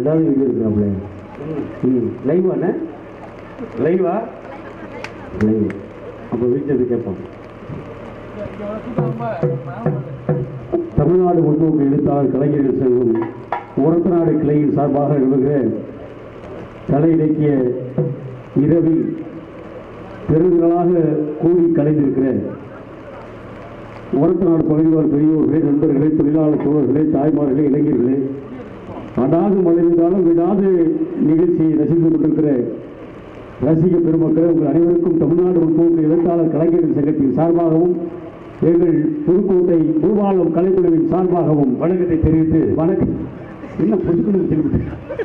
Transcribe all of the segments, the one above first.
ரெண்டாவது வீடியோ இருக்கிறாங்களே. லைவாண்ணே? லைவா? லைவ். அப்போ வீட்டில் கேட்போம். தமிழ்நாடு முன்னோக்கு எழுத்தாளர் கலைஞர்கள் சங்கம் ஒரத்தநாடு கிளையின் சார்பாக நிறுவுகிற கலை இலக்கிய இரவில் பெருங்களாக கூடி கலைந்திருக்கிற ஒரத்தநாடு பகுதிவாழ் பெரியோர்களே, நண்பர்களே, தொழிலாளர் தோழர்களே, தாய்மார்களே, இளைஞர்களே, அடாது மழைவிதாலும் விடாது நிகழ்ச்சியை ரசித்துக் கொண்டிருக்கிற ரசிக பெருமக்கள், உங்கள் அனைவருக்கும் தமிழ்நாடு முன்னோக்கு எழுத்தாளர் கலைஞர்கள் சங்கத்தின் சார்பாகவும் எங்கள் புதுக்கோட்டை பூபாலம் கலைக்குழுவின் சார்பாகவும் வணக்கத்தை தெரிவித்து வணக்கம். என்ன புதுக்குழு தெரிவித்து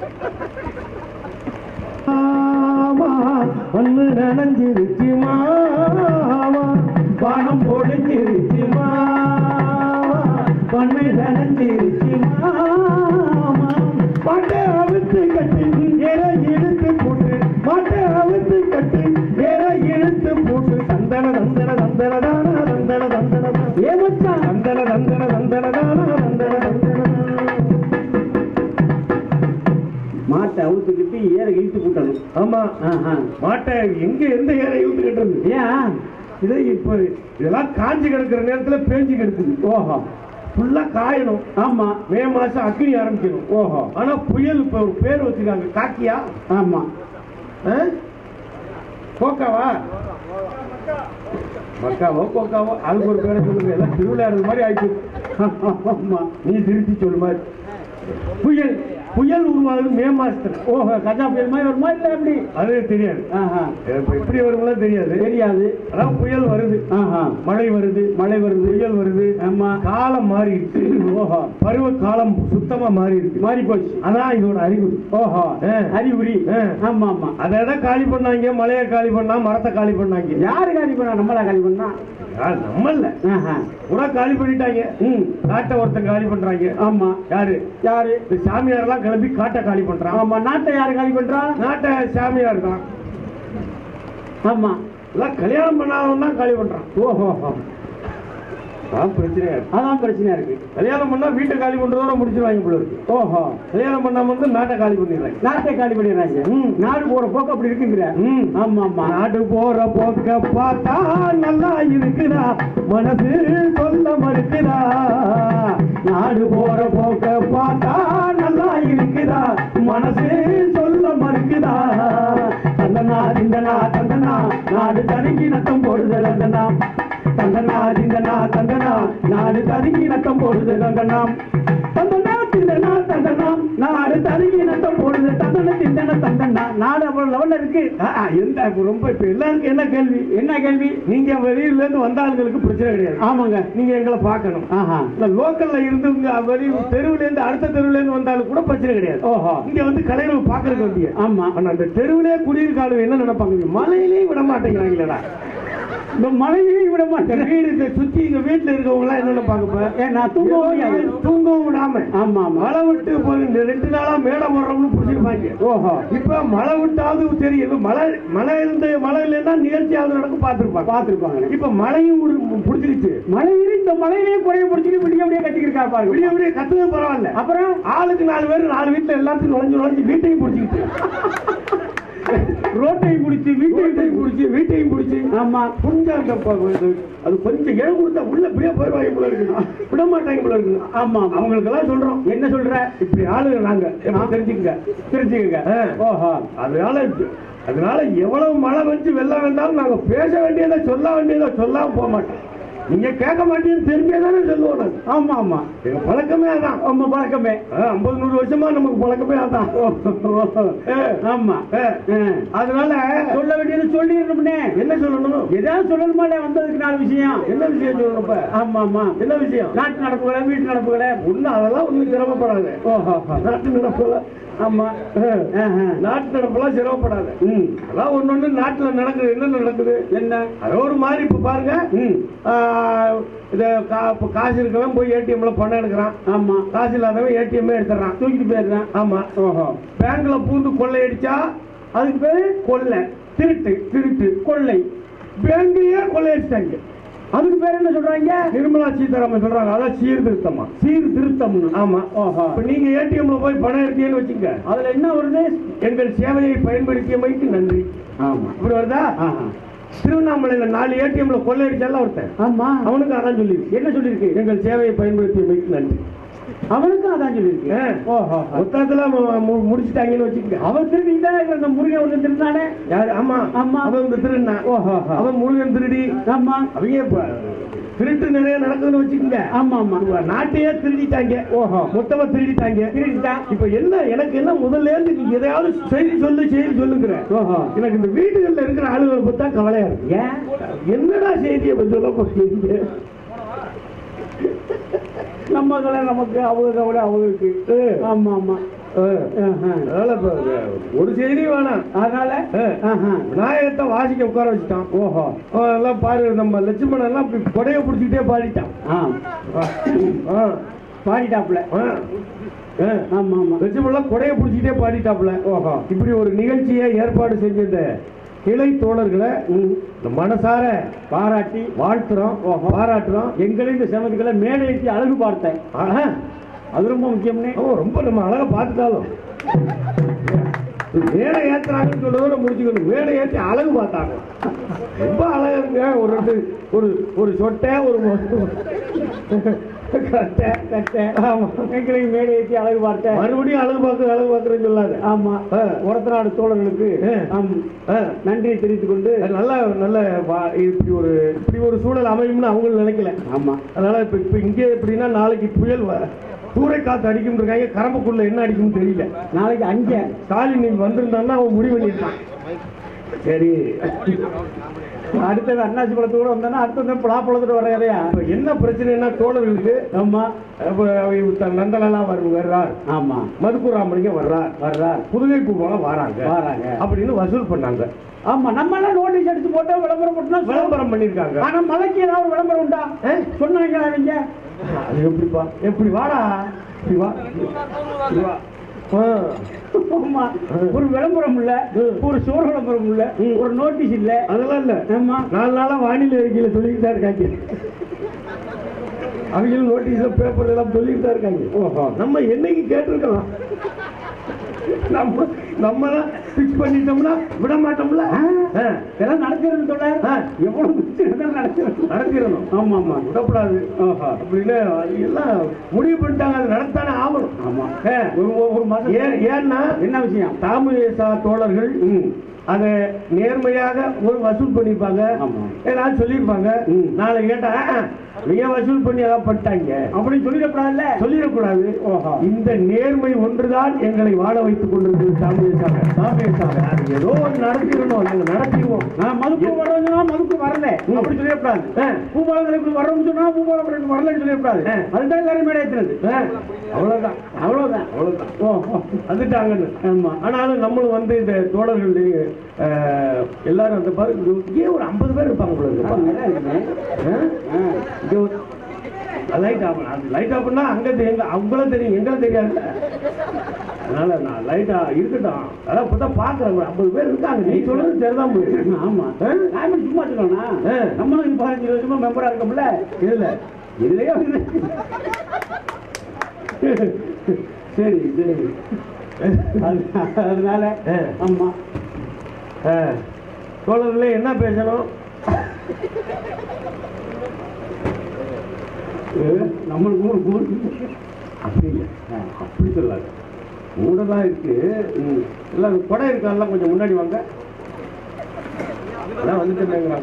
ஒன்று நனைஞ்சிருச்சு மாவா, பானம் பொழிஞ்சிருச்சு மாவா, பண்ணை நனைஞ்சிருச்சு மாமா, பாட்டை அவித்து கட்டி ஏற இழுத்து போட்டு, பாட்டை அவித்து கட்டி ஏற இழுத்து போட்டு, தந்தன தந்தன தந்தன தானா தந்தன தந்தன ஏமச்சா தந்தன தந்தன தந்தன தானா தந்தன தந்தன. மாட்டை அவுத்துக்கிட்டு ஏற இழுத்து போட்டணும். ஆமா, மாட்டை எங்க எந்த ஏற இழுத்து கட்டுறது? ஏன் இதை இப்ப இதெல்லாம் காஞ்சி கிடக்குற நேரத்துல பேஞ்சு கிடக்குது. ஓஹோ, ஃபுல்லா காயணும். ஆமா, மே மாசம் அக்னி ஆரம்பிக்கணும். ஓஹோ, ஆனா புயல் இப்ப ஒரு பேர் வச்சிருக்காங்க, காக்கியா. ஆமா, கோக்காவா மக்காவோ கோக்காவோ அதுக்கு ஒரு பேரை சொல்லுங்க. எல்லாம் திருவிளையாடுற மாதிரி ஆயிடுச்சு. ஆமா, நீ திருச்சி சொல்லு மாதிரி. புயல் புயல் உருவாகுது மே மாசத்துல. ஓஹோ, கஜா புயல் மாதிரி வருமா இல்ல எப்படி? அது தெரியாது. எப்படி வருங்களோ தெரியாது. தெரியாது. அதான் புயல் வருது, மழை வருது, மழை வருது, புயல் வருது. ஆமா, காலம் மாறிடுச்சு. ஓஹோ, பருவ காலம் சுத்தமா மாறி இருக்கு, மாறி போச்சு. அதான் இதோட அறிகுறி. ஓஹோ, அறிகுறி. ஆமா ஆமா, அதான் காலி பண்ணாங்க, மழையை காலி பண்ணா, மரத்தை காலி பண்ணாங்க. யாரு காலி பண்ணா? நம்மளா காலி பண்ணா? நம்மள பூரா காலி பண்ணிட்டாங்க. காட்டை ஒருத்தன் காலி பண்றாங்க. ஆமா, யாரு யாரு? சாமியார் எல்லாம் கிளம்பி காட்டை காலி பண்றான். ஆமா, நாட்டை யாரு காலி பண்றா? நாட்டை சாமியார் தான். ஆமா, எல்லாம் கல்யாணம் பண்ணாதவன் தான் காலி பண்றான். ஓஹோ, அதான் பிரச்சனையா இருக்கு. அதான் பிரச்சனையா இருக்கு. கல்யாணம் பண்ணா வீட்டை காலி பண்றதோட முடிச்சிருவாங்க போல இருக்கு. ஓஹோ, கல்யாணம் பண்ணாம வந்து நாட்டை காலி பண்ணிடுறாங்க. நாட்டை காலி பண்ணிடுறாங்க. நாடு போற போக்கு அப்படி இருக்குங்கிற. ஆமா ஆமா, நாடு போற போக்க பார்த்தா நல்லா இருக்குதா, மனசு சொல்ல மறுக்குதா. நாடு போற போக்க பார்த்தா நல்லா இருக்குதா, மனசு சொல்ல மறுக்குதா. தந்தனா திந்தனா தந்தனா, நாடு தடுக்கி நத்தம் போடுதல். தந்தனா தந்தனா திந்தனா தந்தனா, நாடு தடுக்கி நத்தம் போடுதல். தந்தனா தந்தனா திந்தனா தந்தனா, நாடு தடுக்கி நத்தம் போடுதல். தந்தன திந்தன தந்தனா, நாடு அவ்வளவு லெவல்ல இருக்கு. எந்த ரொம்ப இப்ப எல்லாருக்கும் என்ன கேள்வி? என்ன கேள்வி? நீங்க வெளியில இருந்து வந்த ஆளுங்களுக்கு பிரச்சனை கிடையாது. ஆமாங்க, நீங்க எங்களை பார்க்கணும். லோக்கல்ல இருந்து வெளி தெருவுல இருந்து அடுத்த தெருவுல இருந்து வந்தாலும் கூட பிரச்சனை கிடையாது. ஓஹோ, இங்க வந்து கலைஞர்கள் பாக்குறதுக்கு வேண்டிய. ஆமா, ஆனா அந்த தெருவிலே குடியிருக்காளு என்ன நினைப்பாங்க? மலையிலேயே விட மாட்டேங்கிறாங்களா? இந்த மலையிலேயே விட மாட்டேன். வீடு சுத்தி எங்க வீட்டுல இருக்கவங்க எல்லாம் என்ன நினைப்பாங்க? தூங்கவும் விடாம. ஆமா, மழை விட்டு இந்த 2 நாளா மேடை போடுறவங்க பிடிச்சிருப்பாங்க. ஓஹோ, இப்ப மழை விட்டாவது தெரியும். மழை இல்லைன்னா நிகழ்ச்சியாவது நடக்கும் பாத்துருப்பாங்க. இப்ப மழையும் பிடிச்சிருச்சு. மழையில இந்த மழையிலேயே குறைய பிடிச்சிட்டு விடிய விடிய கட்டிக்கிட்டு பாருங்க. விடிய விடிய கத்துறது பரவாயில்ல. அப்புறம் ஆளுக்கு 4 பேர் 4 வீட்டுல எல்லாத்துக்கும் நுழைஞ்சு வீட்டையும் பிடிச்சிக்கிட்டு, ரோட்டையும் பிடிச்சி வீட்டையும் பிடிச்சி. ஆமா, கொஞ்சம் அது கொஞ்சம் இடம் கொடுத்தா உள்ள அப்படியே போயிருவாங்க போல இருக்கு, விட மாட்டாங்க போல இருக்கு. ஆமா, அவங்களுக்கு எல்லாம் சொல்றோம். என்ன சொல்ற? இப்படி ஆளுங்க நாங்க தெரிஞ்சுக்கங்க. ஓஹோ, அதனால எவ்வளவு மழை வந்து வெள்ளம் வந்தாலும் நாங்க பேச வேண்டியதை சொல்ல வேண்டியதை சொல்லாம போக மாட்டோம். நீங்க கேட்க மாட்டீங்கன்னு தெரிஞ்சே தானே சொல்லுவோம். ஆமா ஆமா, எங்க பழக்கமே அதான். ஆமா, பழக்கமே 50-100 வருஷமா நமக்கு பழக்கமே அதான். ஆமா, அதனால சொல்ல வேண்டியது சொல்லிடணும்னே. என்ன சொல்லணும்? ஏதாவது சொல்லணுமா? வந்ததுக்கு 4 விஷயம். என்ன விஷயம் சொல்லணும்? ஆமா ஆமா, என்ன விஷயம்? நாட்டு நடப்புகளை, வீட்டு நடப்புகளை. ஒண்ணு அதெல்லாம் ஒண்ணு சிரமப்படாது. ஓஹோ, நாட்டு நடப்புகளை. ஆமா, நாட்டு நடப்பெல்லாம் சிரமப்படாது. அதான் ஒண்ணு நாட்டுல நடக்குது. என்ன நடக்குது? என்ன அது ஒரு மாதிரி. இப்ப பாருங்க, காசு இருக்கலாம் போய் ஏடிஎம்ல பணம் எடுக்கிறான். ஆமா, காசு இல்லாதவன் ஏடிஎம் எடுத்துறான், தூக்கிட்டு போயிடுறான். ஆமா, ஓஹோ, பேங்க்ல பூந்து கொள்ளை அடிச்சா அதுக்கு பேரு கொள்ளை. திருட்டு கொள்ளை. பேங்கையே கொள்ளை அடிச்சிட்டாங்க. அதுக்கு பேர் என்ன சொல்றாங்க? நிர்மலா சீதாராமன் சொல்றாங்க. அதான் சீர்திருத்தமா? சீர்திருத்தம். ஆமா. இப்ப நீங்க ஏடிஎம்ல போய் பணம் எடுத்தீங்கன்னு வச்சுங்க, அதுல என்ன வருது? எங்கள் சேவையை பயன்படுத்தியமைக்கு நன்றி. ஆமா, இப்படி வருதா? திருவண்ணாமலையில 4 ஏடிஎம்ல கொள்ளையடிச்சால ஒருத்தன். ஆமா, அவனுக்கு அதான் சொல்லிருக்கு. என்ன சொல்லிருக்கு? எங்கள் சேவையை பயன்படுத்தியமைக்கு நன்றி. அவனுக்கும் அதான் சொல்லிருக்கு. மொத்தத்துல முடிச்சுட்டாங்கன்னு வச்சுக்க. அவன் திருடிதான் அந்த முருகன் ஒண்ணு திருடினானே. யாரு? ஆமா ஆமா, அவன் திருடினான். அவன் முருகன் திருடி. ஆமா, அவங்க திருட்டு நிறைய நடக்குதுன்னு வச்சுக்கோங்க. ஆமா ஆமா, நாட்டையே திருடிட்டாங்க. மொத்தமா திருடிட்டாங்க. இப்ப என்ன எனக்கு என்ன முதல்ல இருந்து நீங்க எதையாவது செய்தி சொல்லுங்கிற. எனக்கு இந்த வீடுகள்ல இருக்கிற ஆளுகளை பத்தா கவலையா இருக்கு. என்னடா செய்தியை சொல்ல போறீங்க? நம்ம கவலை நமக்கு, அவங்க கவலை அவங்களுக்கு. ஆமா ஆமா, அதனால ஒரு செய்தி வேணாம். அதனால விநாயகத்தை வாசிக்க உட்கார வச்சுட்டான். ஓஹோ, எல்லாம் பாரு, நம்ம லட்சுமணன் எல்லாம் கொடையை பிடிச்சிக்கிட்டே பாடிட்டான். பாடிட்டாப்ல. ஆமா ஆமா, லட்சுமணன் கொடையை பிடிச்சிக்கிட்டே பாடிட்டாப்ல. ஓஹோ, இப்படி ஒரு நிகழ்ச்சியை ஏற்பாடு செஞ்ச கிளை தோழர்களை மனசார பாராட்டி வாழ்த்துறோம், பாராட்டுறோம். எங்களை இந்த சமத்துக்களை மேடைக்கு அழகு பார்த்தேன். அது ரொம்ப முக்கியம்னே. ரொம்ப நம்ம அழகா பார்த்துட்டாலும் மேடை ஏத்துறாங்கன்னு சொல்றதோட முடிச்சுக்கணும். மேடை ஏற்றி அழகு பார்த்தாங்க. ரொம்ப அழகுங்க. ஒரு சொட்டை, ஒரு எங்களுக்கு மேடை ஏற்றி அழகு பார்த்தேன். மறுபடியும் அழகு பார்க்கறேன்னு சொல்லாது. ஆமா, உரத்த நாடு தோழர்களுக்கு நன்றியை தெரிவித்துக் கொண்டு நல்ல இப்படி ஒரு சூழல் அமையும்னு அவங்களும் நினைக்கல. ஆமா, அதனால இப்ப இங்கே எப்படின்னா நாளைக்கு புயல் சூறை காத்து அடிக்கும் இருக்காங்க. கரம்புக்குள்ள என்ன அடிக்கும் தெரியல. நாளைக்கு அங்க ஸ்டாலின் வந்திருந்தான்னா அவன் முடிவு பண்ணிருக்கான். சரி, அடுத்தது அண்ணாச்சி பழத்தோட வந்தானா அடுத்தது பலாப்பழத்தோட வரையா. என்ன பிரச்சனைனா தோழர்களுக்கு, ஆமா, நந்தனெல்லாம் வர்றார். ஆமா, மதுக்குராமலிங்க வர்றார், புதுகை பூபாலம் வராங்க அப்படின்னு வசூல் பண்ணாங்க. ஆமா, நம்ம எல்லாம் நோட்டீஸ் எடுத்து போட்டா விளம்பரம் பண்ணிருக்காங்க. ஆனா மலைக்கு ஏதாவது விளம்பரம் உண்டா சொன்னாங்க அவங்க. அது எப்படிப்பா? எப்படி வாடா, ஒரு விளம்பரம் இல்ல, ஒரு சோறு விளம்பரம் இல்ல, ஒரு நோட்டீஸ் இல்ல, அதெல்லாம் இல்ல. ஆமா, 4 நாளா வானிலை அறிக்கையில சொல்லிட்டு தான் இருக்காங்க. அவங்களும் நோட்டீஸ்ல பேப்பர் எல்லாம் சொல்லிட்டு தான் இருக்காங்க. நம்ம என்னைக்கு கேட்டிருக்கலாம்? நம்ம பிக்ஸ் பண்ணிட்டோம்னா விட மாட்டோம்ல. எல்லாம் நடத்திடணும் சொல்ல, எவ்வளவு நடத்திடணும். ஆமா ஆமா, விடக்கூடாது அப்படின்னு எல்லாம் முடிவு பண்ணிட்டாங்க. அது நடத்தானே ஆகணும். ஆமா, ஒரு மாசம். ஏன்னா என்ன விஷயம்? தாமுசா தோழர்கள் அதை நேர்மையாக ஒரு வசூல் பண்ணிருப்பாங்க, ஏதாவது சொல்லியிருப்பாங்க. நாளை கேட்டா நீங்க வசூல் பண்ணி ஏதாவது பண்ணிட்டாங்க அப்படின்னு சொல்லிடக்கூடாது. இந்த நேர்மை ஒன்றுதான் எங்களை வாழ வைத்துக் கொண்டிருக்கிறது. தாமுசாக அது ஏதோ நடத்திடணும், நாங்க நடத்திடுவோம். மதுக்கு வர்றதுன்னா மதுக்கு வரல அப்படி சொல்லிடக்கூடாது. பூபாலங்களுக்கு வர்றோம்னு சொன்னா பூபாலங்களுக்கு வரலன்னு சொல்லிடக்கூடாது. அதுதான் எல்லாரும் மேடை ஏற்றுறது. அவ்வளவுதான். வந்துட்டாங்கன்னு. ஆமா, ஆனாலும் நம்மளும் வந்து இந்த தோழர்கள் எல்லாரும் அந்த இங்கே ஒரு 50 பேர் இருப்பாங்க. லைட் ஆஃப்னா அங்க அவங்கள தெரியும், எங்களை தெரியாது. அதனால நான் லைட்டா இருக்கட்டும். அதான் இப்பதான் பாக்குறேன் 50 பேர் இருக்காங்க. நீ சொல்றது சரிதான் போயிருக்கு. ஆமா, சும்மா சொல்லணும். நம்மளும் 15 வருஷமா மெம்பரா இருக்கோம்ல. இதுலயே சரி சரி. அதனால ஆமா, தோழர்களே என்ன பேசணும்? நம்மளுக்கு அப்படி இல்லை, அப்படி சொல்லாது. மூடதான் இருக்கு. எல்லாம் கொடை இருக்காலாம், கொஞ்சம் முன்னாடி வாங்க. அதான் வந்துட்டு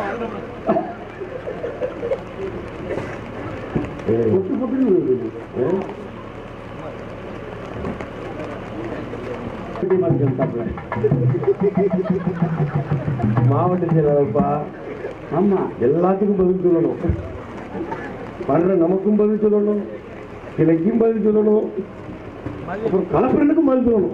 மாவட்ட செயலாளர்ப்பா. ஆமா, எல்லாத்துக்கும் பதில் சொல்லணும். வர்ற நமக்கும் பதில் சொல்லணும், கிளைக்கும் பதில் சொல்லணும், அப்புறம் கலப்பரனுக்கும் பதில் சொல்லணும்.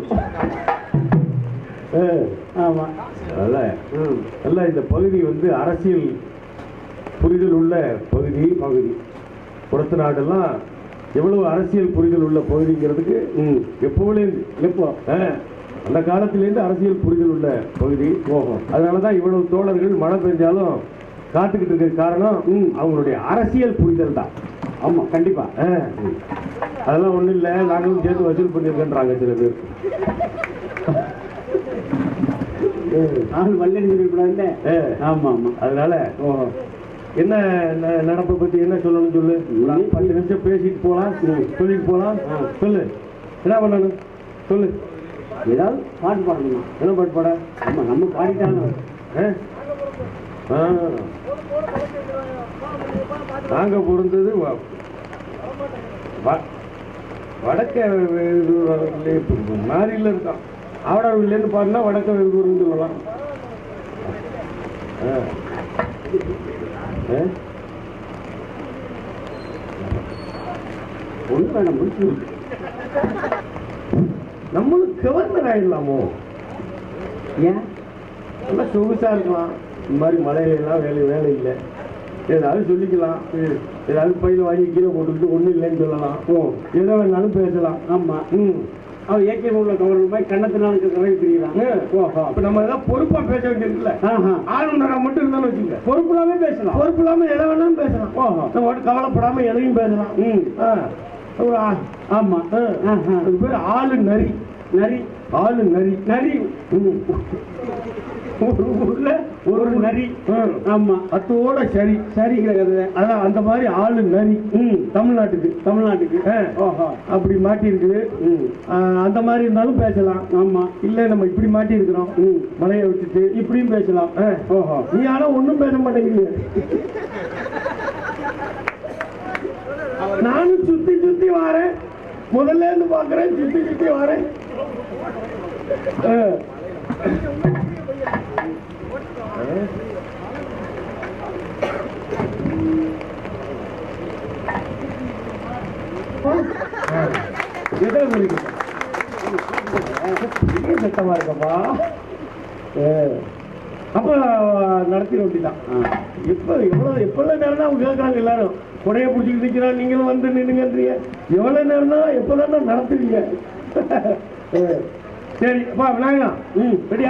ஆமா, அதனால இந்த பகுதி வந்து அரசியல் புரிதல் உள்ள பகுதி. புறத்து நாடெல்லாம் எவ்வளவு அரசியல் புரிதல் உள்ள பகுதிங்கிறதுக்கு எப்போ அந்த காலத்திலேருந்து அரசியல் புரிதல் உள்ள பகுதி. அதனாலதான் இவ்வளவு தோழர்கள் மழை பெஞ்சாலும் காத்துக்கிட்டு இருக்க காரணம் அவங்களுடைய அரசியல் புரிதல் தான். ஆமா கண்டிப்பா. அதெல்லாம் ஒண்ணும் இல்ல, நாங்களும் சேர்த்து வசூல் பண்ணிருக்கேன்றாங்க சில பேர். நானும் வல்லி கூடாது. ஆமா ஆமா. அதனால என்ன நடப்பை பத்தி என்ன சொல்லணும் சொல்லு. 10 நிமிஷம் பேசிட்டு போலாம், சொல்லிட்டு போலாம். சொல்லு என்ன பண்ணணும் சொல்லு. ஏதாவது பாட்டு பாடணுமா? என்ன பாட்டு பாட? ஆமா நம்ம பாடிட்டாங்க. நாங்க பொருந்தது வடக்க மாறியில இருக்கோம். ஆவடாவிலேருந்து பாருன்னா வடக்க வெகுன்னு சொல்லலாம். ஒன்று வேணாம் முடிச்சு. நம்மளும் கவர்னர் ஆயிடலாமோ? ஏன் நல்லா சொகுசா இருக்கலாம். இந்த மாதிரி மழையெல்லாம் வேலை இல்லை, ஏதாவது சொல்லிக்கலாம். ஏதாவது பையில வாங்கி கீழே போட்டுக்கிட்டு ஒன்றும் இல்லைன்னு சொல்லலாம். எதை வேணாலும் பேசலாம். ஆமா. அவன் ஏகே உள்ள கவர்னர் போய் கண்ணத்தினால தெரியுறாங்க. இப்போ நம்ம ஏதாவது பொறுப்பா பேச வேண்டியதுல ஆளுநராக மட்டும் இருந்தாலும் வச்சுக்க, பொறுப்பு இல்லாம பேசலாம். பொறுப்பு இல்லாம எதை வேணாலும் பேசலாம். நம்ம கவலைப்படாம எதையும் பேசலாம். ஆமா. அது பேர் ஆளு நரி. நரி ஆளு நரி. நரி ஒரு ஊர்ல ஒரு நரி. ஆமா அத்தோட சரி சரிங்கிறது. அதான் அந்த மாதிரி ஆளு நரி தமிழ்நாட்டுக்கு அப்படி மாட்டி இருக்குது. அந்த மாதிரி இருந்தாலும் பேசலாம். ஆமா. இல்ல நம்ம இப்படி மாட்டி இருக்கிறோம், மலையை விட்டுட்டு இப்படியும் பேசலாம். நீ ஆனா ஒண்ணும் பேச மாட்டேங்கிறீங்க. நானும் சுத்தி வாரேன், முதல்ல இருந்து பாக்குறேன், சுத்தி வாரேன். சத்தமா இருக்கப்பா. அப்ப நடத்தி ரொட்டிதான். எப்பெல்லாம் நேரம் தான் அவங்க கேட்கறாங்க எல்லாரும். கொடையை பிடிச்சிட்டு நிற்கிறான், நீங்களும் வந்து நின்னுங்கன்றீங்க. எவ்வளவு நேரம் தான் எப்பதான் நடத்துவீங்க? சரி அப்பா விநாயகா ரெடியா?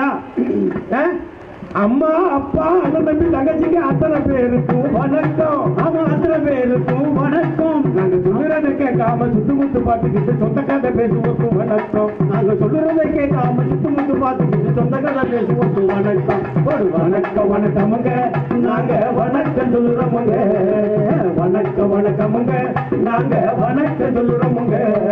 அம்மா அப்பா அண்ணன் தம்பி தங்கச்சிக்கு அத்தனை பேருக்கும் வணக்கம். ஆமா அத்தனை பேருக்கும் வணக்கம். நாங்க சொல்லுறதை கேட்காம சுத்துமுத்து பார்த்துக்கிட்டு சொந்த கதை பேசுவோம் வணக்கம். நாங்க சொல்லுறதை கேட்காம சுத்துமுத்து பார்த்துக்கிட்டு சொந்த கதை பேசுவோம் வணக்கம். ஒரு வணக்கம் வணக்கமுங்க, நாங்க வணக்கம் சொல்லுறோமுங்க. வணக்கம் வணக்கமுங்க, நாங்க வணக்கம் சொல்லுறோமுங்க.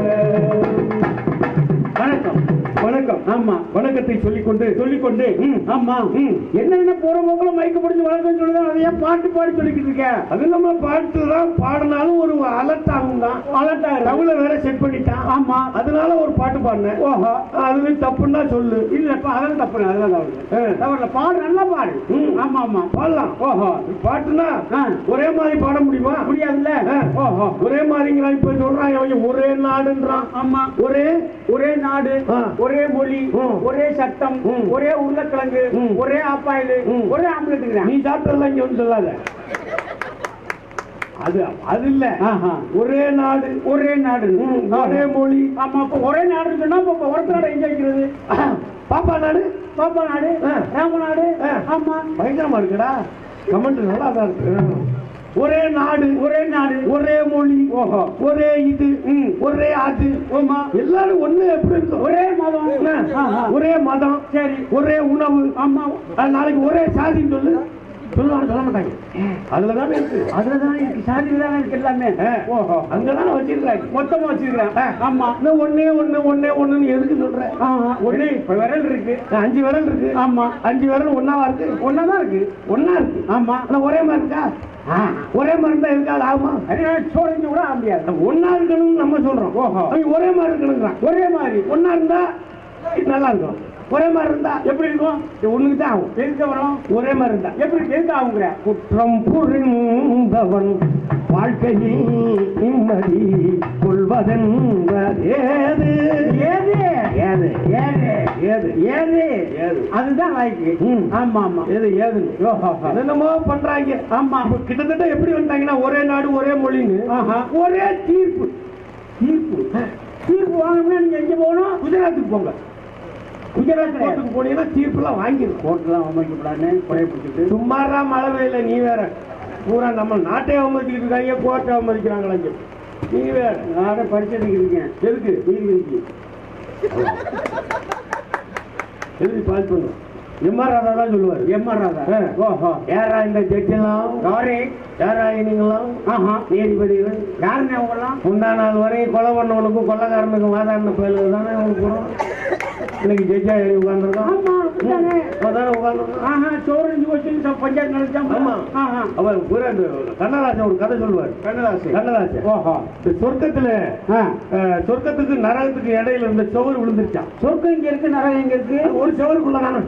வணக்கம் வணக்கம். ஆமா வணக்கத்தை சொல்லிக்கொண்டு ஆமா என்ன போறவங்கள மைக்க பிடிச்சி வணக்கம் சொல்லுதான். அதையா பாட்டு பாடி சொல்லிக்கிட்டு இருக்கேன். அது நம்ம பாட்டு தான் பாடினாலும் ஒரு அலர்ட் ஆகும் தான். அலர்ட் ஆகும். தமிழ வேற செட் பண்ணிட்டான். ஆமா அதனால ஒரு பாட்டு பாடினேன். ஓஹோ அது தப்புன்னா சொல்லு. இல்லப்பா அதெல்லாம் தப்பு. அதெல்லாம் தவறு. பாடு நல்லா பாடு. ஆமா ஆமா பாடலாம். ஓஹோ பாட்டுனா ஒரே மாதிரி பாட முடியுமா? முடியாதுல்ல. ஓஹோ ஒரே மாதிரிங்களா? இப்ப சொல்றான் ஒரே நாடுன்றான். ஆமா ஒரே நாடு, ஒரே மொழி, ஒரே சட்டம், ஒரே உருளைக்கிழங்கு, ஒரே ஆப்பாயில், ஒரே ஆம்லெட். நீ சாப்பிட்டதெல்லாம் இங்க வந்து சொல்லாத. அது இல்ல. ஒரே நாடு ஒரே மொழி. ஆமா ஒரே நாடுன்னு சொன்னா ஒருத்த நாடு எங்க வைக்கிறது? பாப்பா நாடு ராம நாடு. ஆமா பயங்கரமா இருக்குடா. கமெண்ட் நல்லா தான் இருக்கு. ஒரே நாடு ஒரே மொழி, ஒரே இது, ஒரே அது. எல்லாரும் ஒண்ணு எப்படி இருக்கும்? ஒரே மதம். சரி ஒரே உணவு. ஆமா நாளைக்கு ஒரே சாதின்னு சொல்லுவாங்க. சொல்ல மாட்டாங்க. அதுலதானே இருக்கு. சாதியில தானே இருக்கு எல்லாமே. அங்கதானே வச்சிருக்காங்க, மொத்தமா வச்சிருக்காங்க. ஆமா ஒண்ணு எதுக்கு சொல்றேன்? ஒண்ணு இப்ப விரல் இருக்கு, 5 விரல் இருக்கு. ஆமா 5 விரல் ஒன்னாவா இருக்கு? ஒன்னா இருக்கு. ஆமா ஒரே மாதிரி இருக்கா? ஒரே மாதிரி தான் இருக்காது. ஆமா சோழஞ்சு கூட ஆக முடியாது. ஒன்னா இருக்கணும்னு நம்ம சொல்றோம். ஒரே மாதிரி இருக்கணும். ஒரே மாதிரி ஒன்னா இருந்தா நல்லா இருக்கும். ஒரே மாதிரி இருந்தா எப்படி இருக்கும்? ஒண்ணுக்கு தான் ஆகும். எதுக்கு வரும்? ஒரே மாதிரி இருந்தா எப்படி எதுக்கு ஆகுங்கிற? குற்றம் புரிந்தவன் வாழ்க்கையில் நிம்மதி கொள்வதென்பது ஏது ஏது ஏது ஏது ஏது ஏது அதுதான் வாய்க்கு. ஆமா ஆமா ஏது ஏது என்னமோ பண்றாங்க. ஆமா கிட்டத்தட்ட எப்படி வந்தாங்கன்னா ஒரே நாடு ஒரே மொழின்னு ஒரே தீர்ப்பு வாங்கணும்னா நீங்க எங்க போகணும்? குஜராத்துக்கு போங்க. குஜராத் கோர்ட்டுக்கு போனீங்கன்னா தீர்ப்புலாம் வாங்கிடும். கோர்ட்லாம் அவமதிக்கப்படாதுன்னு குறைய பிடிச்சிட்டு சும்மாரா மழை பெய்யல, நீ வேற பூரா நம்ம நாட்டை அவமதிக்கிட்டு இருக்காங்க, கோர்ட்டை அவமதிக்கிறாங்களா? நீ வேற நானே படிச்சதுக்கு இருக்கேன். எதுக்கு நீதிபதிக்கு எழுதி பாஸ் பண்ணும். எம்ஆர் ராதா தான் சொல்லுவார். எம்ஆர் ராதா. ஓஹோ, யாரா இந்த ஜட்ஜெல்லாம்? யாரே யாரா நீங்களாம்? நீதிபதிகள் யாருன்னு அவங்கெல்லாம் முந்தா நாள் வரை கொலை பண்ணவனுக்கும் கொள்ளைக்காரனுக்கும் வாதாடின பயலுக்கு தானே அவனுக்கு போகிறோம். இன்னைக்கு ஜட்ஜா எழுதி உட்காந்துருக்கான். சோரஞ்சு வச்சு பஞ்சாயத்து நடத்தான். அவர் கண்ணதாசன் ஒரு கதை சொல்லுவார். கண்ணதாசன் ஓஹோ, சொர்க்கத்துல சொர்க்கத்துக்கு நரகத்துக்கு இடையில இருந்த சுவர் விழுந்துருச்சான். சொர்க்கம் இங்க இருக்கு, நரகம் எங்க இருக்கு? ஒரு சுவருக்குள்ள நானும்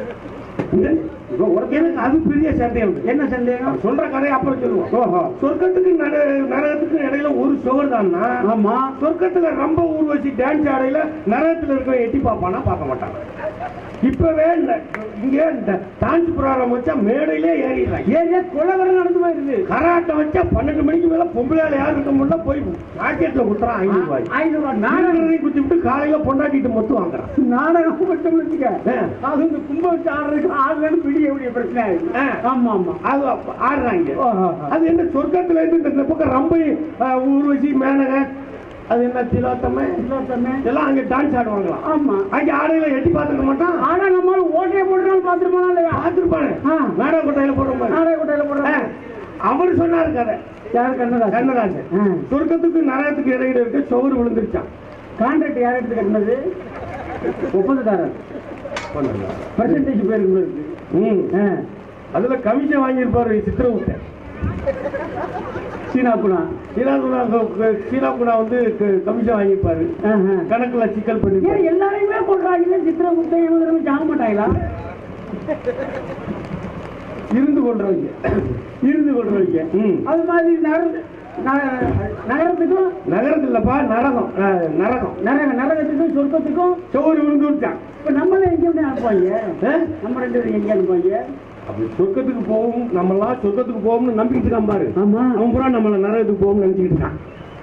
எனக்கு அது பெரிய சந்தேகம். என்ன சந்தேகம்? சொல்ற கதையை அப்புறம் சொல்லுவோம். ஓஹோ, சொர்க்கத்துக்கு நரகத்துக்கு இடையில ஒரு சுவர் தான்னா? ஆமா. சொர்க்கத்துல ரொம்ப ஊர்வசி டான்ஸ் ஆடையில நரகத்துல இருக்கிற எட்டி பார்ப்பானா? பார்க்க மாட்டாங்க. இப்பவே இங்க இந்த டான்ஸ் ப்ரோகிராம் வச்சா மேடையிலே ஏறிடுறாங்க. ஏரியா கொலவரம் நடந்து போயிருது. கராட்டம் வச்சா 12 மணிக்கு மேல பொம்பளையால யார் இருக்க முடியல போய் ராக்கெட்ல கொடுத்துறான் 500 ரூபாய். 500 ரூபாய் நாடகம் குத்தி விட்டு காலையில பொண்டாட்டிட்டு மொத்தம் வாங்குறான். நாடகம் மட்டும் வச்சுக்க. அது இந்த கும்ப வச்சு ஆடுறதுக்கு ஆடுறதுன்னு பிடிக்க வேண்டிய பிரச்சனை இருக்கு. ஆமா ஆமா, அது ஆடுறாங்க. அது என்ன சொர்க்கத்துல இருந்து இந்த பக்கம் ரொம்ப ஊர்வசி மேனக அது என்ன திலோத்தமே எல்லாம் அங்க டான்ஸ் ஆடுவாங்களாம். ஆமா, அங்க ஆடையில எட்டி பார்த்துக்க மாட்டான். ஆனா நம்ம ஓட்டையை போட்டுனாலும் பார்த்துருப்பானா இல்லையா? பார்த்துருப்பானு. நாடக கொட்டையில போடுறோம், நாடக கொட்டையில போடுறோம். அவர் சொன்னாரு கதை. யாரு? கண்ணதாசன். சொர்க்கத்துக்கு நரகத்துக்கு இடையில இருக்க சுவர் விழுந்துருச்சான். கான்ட்ராக்ட் யார் எடுத்து கட்டினது? ஒப்பந்தக்காரர். பர்சன்டேஜ் பேருக்கு அதுல கமிஷன் வாங்கியிருப்பாரு சித்திரகுப்த. சீனாகுணா வந்து கமிஷன் வாங்கியிருப்பாரு. கணக்குல சிக்கல் பண்ணி எல்லாரையுமே கொள்றாங்க. சித்திரகுப்தன் சாக மாட்டாங்களா? இருந்து கொள்றவங்க. அது மாதிரி நகரத்துக்கும் நகரத்துலப்பா நரகம் நரகத்துக்கும் சொர்க்கத்துக்கும் சோறு விழுந்து விட்டான். இப்ப நம்மள எங்க அனுப்புவாங்க? நம்ம 2 பேரும் எங்க அனுப்புவாங்க? அப்படி சொர்க்கத்துக்கு போகும், நம்மளாம் சொர்க்கத்துக்கு போகும்னு நம்பிக்கிட்டு இருக்கான் பாரு. ஆமா, அவன் பூரா நம்மள நரகத்துக்கு போகும்னு நினைச்சுக்கிட்டு இருக்கான்.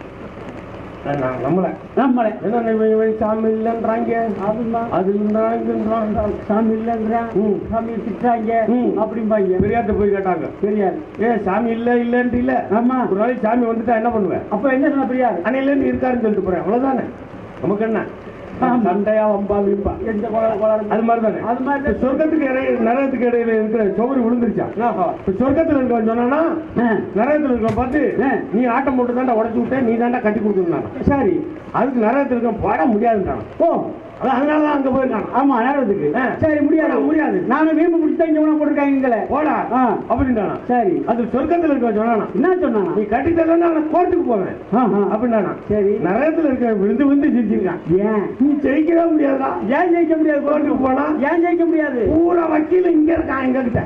நம்மள என்ன சாமி இல்லைன்றாங்க, அது சாமி இல்லைன்றான், சாமி திட்டாங்க அப்படிம்பாங்க. பெரியார்ட்ட போய் கேட்டாங்க. பெரியார் சாமி இல்லைன்ட்டு இல்ல. ஆமா, ஒரு நாளைக்கு சாமி வந்துட்டா என்ன பண்ணுவேன்? அப்ப என்ன சொன்ன பெரியார்? அன்னையிலேருந்து இருக்காருன்னு சொல்லிட்டு போறேன். அவ்வளவுதானே, நமக்கு என்ன சண்டையா வம்பா வீம்பா அது மாதிரிதானே. அது மாதிரி சொர்க்கத்துக்கு நரகத்துக்கு இடையில இருக்கிற சோறு விழுந்துருச்சா? சொர்க்கத்துல இருக்கவன் சொன்னா நரகத்துல இருக்க பார்த்து நீ ஆட்டம் போட்டு தாண்டா உடச்சு விட்ட, நீ தாண்டா கட்டி கொடுத்துருந்தாங்க. சரி, அதுக்கு நரகத்துல இருக்க பாட முடியாதுன்றான். ஓ, அதனாலதான் அங்க போயிருக்கான். ஆமா, நரகத்துக்கு. சரி, முடியாது. நானும் வீம்பு முடிச்சுதான் இங்க போட்டிருக்காங்க போடா அப்படின்றானா. சரி, அது சொர்க்கத்துல இருக்க சொன்னா என்ன சொன்னா? நீ கட்டி தரலன்னா நான் கோர்ட்டுக்கு போவேன் அப்படின்றானா. சரி, நரகத்துல இருக்க விழுந்து சிரிச்சிருக்கான். ஏன் நீ ஜெயிக்கவே முடியாதா? ஏன் ஜெயிக்க முடியாது? கோர்ட்டுக்கு போனா ஏன் ஜெயிக்க முடியாது? பூரா வக்கீல் இங்க இருக்கான், எங்க கிட்ட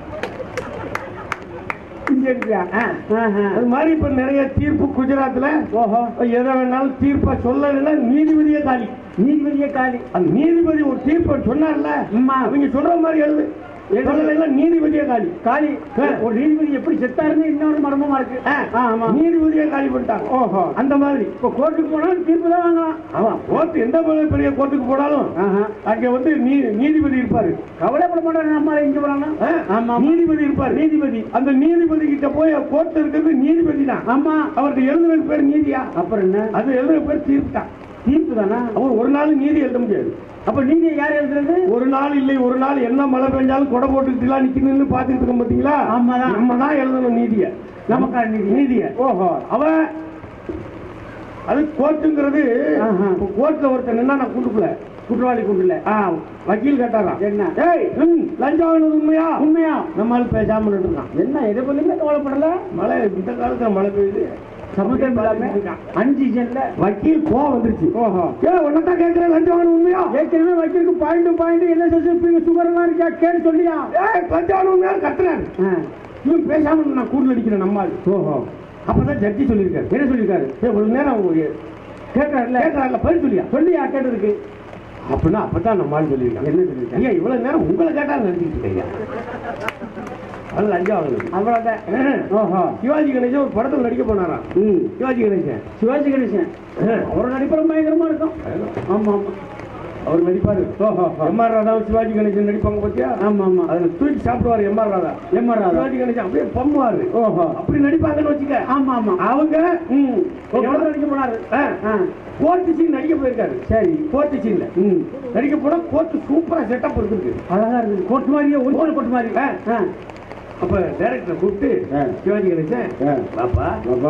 அது மாதிரி இப்ப நிறைய தீர்ப்பு குஜராத்ல. ஓஹோ, எதை வேணாலும் தீர்ப்பா சொல்லலைன்னா நீதிபதியே காலி. அந்த நீதிபதி ஒரு தீர்ப்பை சொன்னார்ல, அவங்க சொல்ற மாதிரி எழுது. நீதிபதியே காலி. ஒரு நீதிபதி எப்படி செத்தாருன்னு இன்னொரு மர்மமா இருக்கு. நீதிபதியே காலி பண்ணிட்டாங்க. ஓஹோ, அந்த மாதிரி இப்ப கோர்ட்டுக்கு போனாலும் தீர்ப்பு தான் வாங்கலாம். ஆமா, கோர்ட்டு எந்த பெரிய கோர்ட்டுக்கு போனாலும் அங்க வந்து நீதிபதி இருப்பாரு. கவலைப்பட மாட்டாங்க. நம்ம இங்க போனாலும் ஆமா, நீதிபதி இருப்பாரு. நீதிபதி, அந்த நீதிபதி கிட்ட போய் கோர்ட் இருக்கிறது நீதிபதி தான். ஆமா, அவருக்கு எழுதுறதுக்கு பேர் நீதியா? அப்புறம் என்ன? அது எழுதுற பேர் தீர்ப்பு தான். தீர்ப்பு தானா? அவர் ஒரு நாள் நீதி எழுத முடியாது. அப்ப நீதி யார் எழுதுறது? ஒரு நாள் இல்லை, ஒரு நாள் என்ன மழை பெஞ்சாலும் கொடை போட்டுக்கிட்டு நிக்கணும்னு பாத்துட்டு இருக்கோம் பாத்தீங்களா? நம்ம தான் எழுதணும் நீதிய, நமக்கான நீதிய. ஓஹோ, அவ அது கோர்ட்டுங்கிறது. கோர்ட்ல ஒருத்தர் என்ன கூட்டுக்குள்ள குற்றவாளி கூட்டுல வக்கீல் கேட்டாராம். என்ன? லஞ்சம் வாங்கினது உண்மையா? நம்மளால பேசாம இருக்கான். என்ன எதை பத்தியுமே கவலைப்படல. மழை இந்த காலத்துல மழை பெய்யுது, சமுத்திரம் வக்கீல் கோவம் வந்துருச்சு. ஓஹோ, உன்னதான் கேட்கிறேன், லஞ்சம் வாங்கணும் உண்மையா? ஏற்கனவே வக்கீலுக்கு பாயிண்ட் என்ன சுகர் எல்லாம் இருக்கா கேட்டு சொல்லியா? லஞ்சம் வாங்கணும் உண்மையா கத்துறாரு. இவன் பேசாம நான் கூடுதல் அடிக்கிறேன் நம்மால். ஓஹோ, அப்பதான் ஜட்ஜி சொல்லியிருக்காரு. என்ன சொல்லியிருக்காரு? ஒரு நேரம் கேட்கறாருல பதில் சொல்லியா கேட்டதுக்கு அப்படின்னா அப்பதான் நம்மால் சொல்லியிருக்காங்க. என்ன சொல்லியிருக்காங்க? இவ்வளவு நேரம் உங்களை கேட்டாலும் நினைச்சிட்டு இருக்கீங்க. சிவாஜி கணேசன் ஒரு படத்துல நடிக்க போனாரா? சிவாஜி கணேசன் அவரோட நடிப்படம் பயங்கரமா இருக்கும். ஆமா ஆமா, அவர் நடிப்பாரு. எம்.ஆர். ராதாவும் சிவாஜி கணேசன் நடிப்பாங்க பாத்தியா? ஆமா ஆமா. அதுல தூக்கி சாப்பிடுவாரு எம்.ஆர். ராதா. சிவாஜி கணேசன் அப்படியே பம்முவாரு. அப்படி நடிப்பாங்கன்னு வச்சுக்க. ஆமா ஆமா. அவங்க எவ்வளவு நடிக்க போனாரு? கோர்ட் சீன் நடிக்க போயிருக்காரு. சரி, கோர்ட் சீன்ல நடிக்க போனா கோர்ட் சூப்பரா செட்டப் இருக்கு, அழகா இருக்கு. கோர்ட் மாதிரியே ஒரிஜினல் கோர்ட் மாதிரி. அப்ப டைரக்டரை கூப்பிட்டு சிவாஜி கணேசன், பாப்பா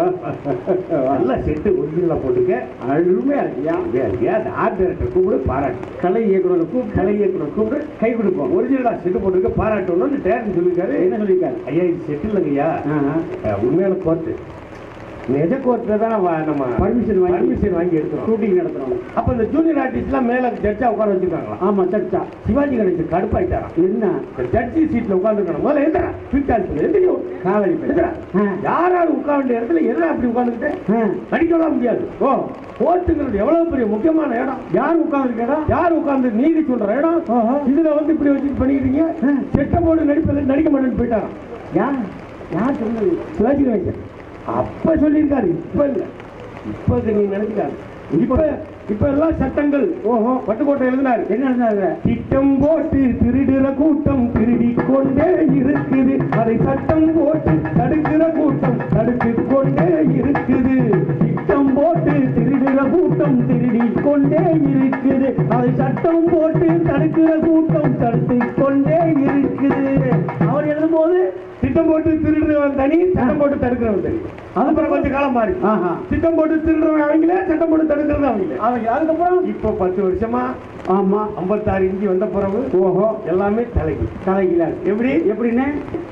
நல்லா செட்டு ஒரிஜினலா போட்டுக்க, அருமையா இருக்கியா இருக்கியா, அந்த ஆர்ட் டைரக்டர் கூப்பிடு பாராட்டு, கலை இயக்குனர் கூப்பிடு கை கொடுப்போம், ஒரிஜினலா செட்டு போட்டுக்க பாராட்டணும்னு டைரக்டர் சொல்லியிருக்காரு. என்ன சொல்லியிருக்காரு? ஐயா இது செட்டு இல்லைங்கய்யா, உண்மையான கோர்ட்டு, நிஜ கோர்ட்ல தான் நம்ம பர்மிஷன் வாங்கி எடுக்கிறோம், ஷூட்டிங் நடத்துறோம். அப்ப இந்த ஜூனியர் ஆர்டிஸ்ட் எல்லாம் மேல ஜட்ஜா உட்கார வச்சிருக்காங்களா? ஆமா, ஜட்ஜா. சிவாஜி கணேசன் கடுப்பாயிட்டாரா? என்ன ஜட்ஜி சீட்ல உட்காந்துருக்கணும், முதல்ல எந்திரா எந்திரிக்கும் காவலி எந்திரா, யாராவது உட்கார வேண்டிய இடத்துல எதிரா அப்படி உட்காந்துக்கிட்டு நடிக்கலாம் முடியாது. ஓ, கோர்ட்டுங்கிறது எவ்வளவு பெரிய முக்கியமான இடம், யார் உட்கார்ந்து இடம், யார் உட்கார்ந்து நீதி சொல்ற இடம், இதுல வந்து இப்படி வச்சு பண்ணிக்கிறீங்க, செட்ட போர்டு நடிக்க மாட்டேன்னு போயிட்டாராம். யார் சொன்னது? சிவாஜி கணேசன் அப்ப சொல்லியிருக்காரு, இப்ப இல்ல, இப்ப நீ நினைக்கிறாரு. இப்ப எல்லாம் சட்டங்கள். ஓஹோ, பட்டுக்கோட்டை எழுதினாரு. என்ன எழுதினாரு? திட்டம் போட்டு திருடுற கூட்டம் திருடி கொண்டே இருக்குது, அதை சட்டம் போட்டு தடுக்கிற கூட்டம் தடுத்து கொண்டே இருக்குது. திட்டம் போட்டு திருடுற கூட்டம் திருடி கொண்டே இருக்குது, அதை சட்டம் போட்டு தடுக்கிற கூட்டம் தடுத்து கொண்டே இருக்குது. அவர் எழுதும் போது திட்டம் போட்டு திருடுறவன் தனி, சட்டம் போட்டு தடுக்கிறவன் தனி. அதுக்கப்புறம் கொஞ்சம் காலம் மாறி திட்டம் போட்டு திருடுறவன் அவங்களே, சட்டம் போட்டு தடுக்கிறது அவங்க. அதுக்கப்புறம் இப்ப 10 வருஷமா ஆமா 56 இன்ச்சு வந்த பிறகு ஓஹோ எல்லாமே தலைகீழா. எப்படின்னு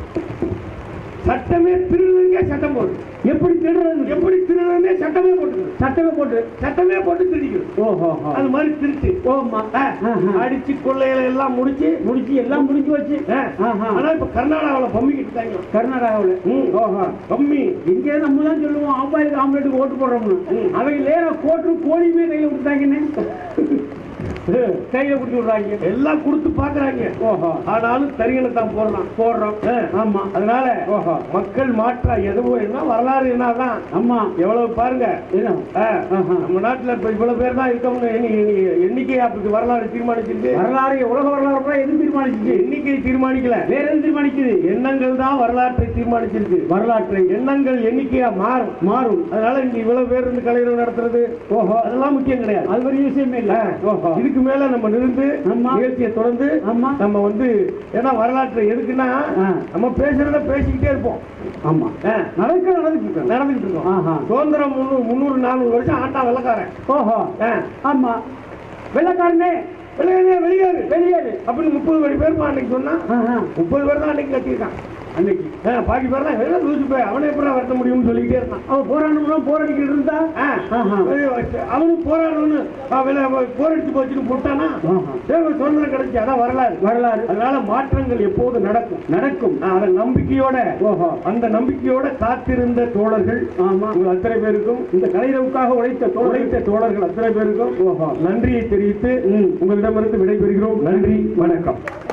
சட்டமே திருடுங்க, சட்டம் போடு. எப்படி திருடுறதுன்னு சட்டமே போட்டு திருடிக்கணும். ஓஹோ, அது மாதிரி திருட்டு. ஓமா, அடிச்சு கொள்ளையில எல்லாம் முடிச்சு எல்லாம் முடிஞ்சு வச்சு. ஆனா இப்ப கர்நாடகாவில் பம்மிக்கிட்டு இருக்காங்க. கர்நாடகாவில் ஓஹோ பம்மி இங்கே நம்ம தான் சொல்லுவோம் ஆம்பாய்க்கு ஆம்லெட்டுக்கு ஓட்டு போடுறோம்னு. அவங்க நேர கோட்டு கோழியுமே கையில விட்டுட்டாங்கன்னு கையில குடுத்து விடுறாங்க, எல்லாம் கொடுத்து பாக்குறாங்க. ஓஹோ, ஆனாலும் தரியனை தான் போடுறோம். ஆமா, அதனால ஓஹோ மக்கள் மாற்றா எதுவும் என்ன வரலாறு என்னதான். ஆமா, எவ்வளவு பாருங்க, நம்ம நாட்டுல இப்ப இவ்வளவு பேர் தான் இருக்கவங்க எண்ணிக்கை அப்படி வரலாறு தீர்மானிச்சிருக்கு. வரலாறு உலக வரலாறு எது தீர்மானிச்சிருக்கு? எண்ணிக்கை தீர்மானிக்கல, வேற எது தீர்மானிக்குது? எண்ணங்கள் தான் வரலாற்றை தீர்மானிச்சிருக்கு. வரலாற்றை எண்ணங்கள் எண்ணிக்கையா மாறும். அதனால இங்க இவ்வளவு பேர் இருந்து கலைஞர் நடத்துறது ஓஹோ அதெல்லாம் முக்கியம் கிடையாது, அது ஒரு விஷயமே இல்ல. ஓஹோ, இதுக்கு மேல நம்ம நிறுந்து நிகழ்ச்சியை தொடர்ந்து நம்ம வந்து ஏன்னா வரலாற்று எதுக்குன்னா நம்ம பேசுறத பேசிக்கிட்டே இருப்போம். ஆமா, நடந்துகிட்டு இருக்கோம். சுதந்திரம் 300-400 வருஷம் ஆண்டா வெள்ளக்காரன். ஓஹோ, ஆமா, வெள்ளக்காரனே வெளியேறு அப்படின்னு 30 கோடி பேர் அன்னைக்கு சொன்னா 30 பேர் தான் அன்னைக்கு கட்டியிருக்கான். அன்னைக்கு பாக்கி பேர் தான் லூசு போய் அவனை எப்படி வரட்ட முடியும்னு சொல்லிக்கிட்டே இருந்தான். அவன் போராடிக்கிட்டு இருந்தா அவனும் போராடணும்னு போராடிச்சு போச்சுன்னு போட்டானா சுதந்திரம் கிடைச்சி. அதான் வரலாறு. அதனால மாற்றங்கள் எப்போது நடக்கும். அந்த நம்பிக்கையோட அந்த நம்பிக்கையோட காத்திருந்த தோழர்கள் உங்கள் அத்தனை பேருக்கும், இந்த கலைஞருக்காக உழைத்த தோழர்கள் அத்தனை பேருக்கும் நன்றியை தெரிவித்து உங்களிடமிருந்து விடைபெறுகிறோம். நன்றி, வணக்கம்.